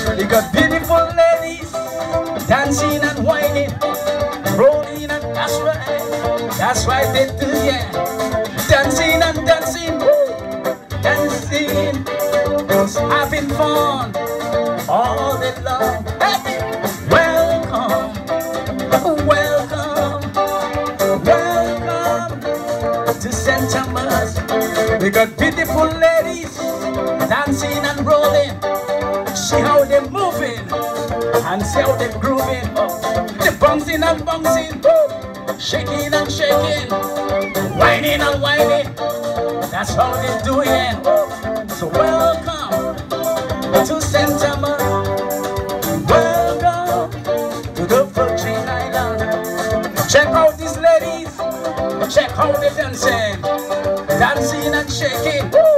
We got beautiful ladies dancing and whining, rolling, and that's right they do, yeah. Dancing and dancing, dancing, just having fun all day long. Hey, welcome, welcome, welcome to St. Thomas. We got beautiful ladies dancing and rolling. See how they're moving and see how they're grooving. They're bouncing and bouncing, shaking and shaking, whining and whining. That's how they're doing. So welcome to St. Thomas. Welcome to the Virgin Island. Check out these ladies. Check how they're dancing and shaking.